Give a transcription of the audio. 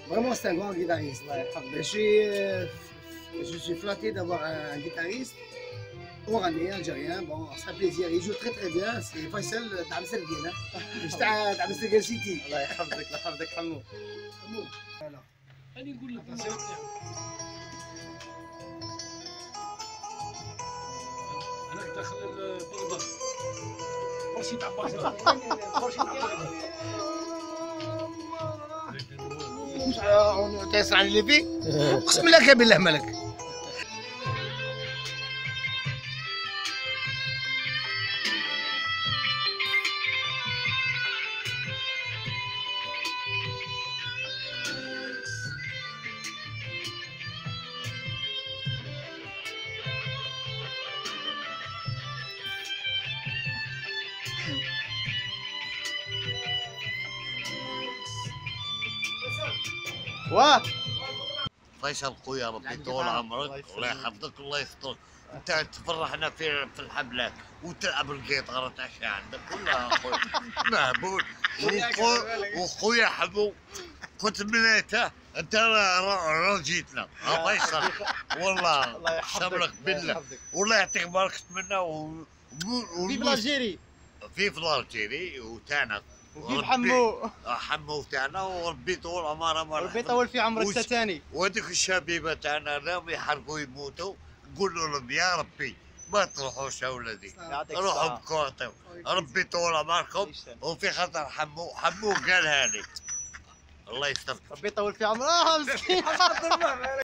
Vraiment, c'est un grand guitariste. Je suis flatté d'avoir un guitariste oranais, algérien. Bon, c'est un plaisir. Il joue très très bien. C'est Faisal تاع مسرقين. مش تاع مسرقين سيتي. الله يحفظك الله يحفظك حمو. حمو. فوالا. هاني نقول لك هناك داخل البندر مرشد عباس مرشد عباس تيسر على اللي فيه. اقسم لك بالله ملك. واه فيصل خويا ربي طول عمرك الله يحفظك الله يسترك. انت تفرحنا في الحفلات وتلعب القيطاره تاع شي عندك كلها خويا مهبول. وخويا حمو كنت بنيته انت راه جيتنا فيصل والله الله يحفظك شمرك بالله والله يعطيك بركة منا في الجيري في الجيري وتانا وكيف حمو حمو تاعنا وربي طول عمره ربي يطول في عمرك تاني. وهذوك الشبيبه تاعنا راهم يحرقوا يموتوا قولوا لهم يا ربي ما تروحوش يا ولدي روحوا بكورتو ربي يطول عمركم وفي خاطر حمو قالها لي الله يستر ربي يطول في عمرك. مسكين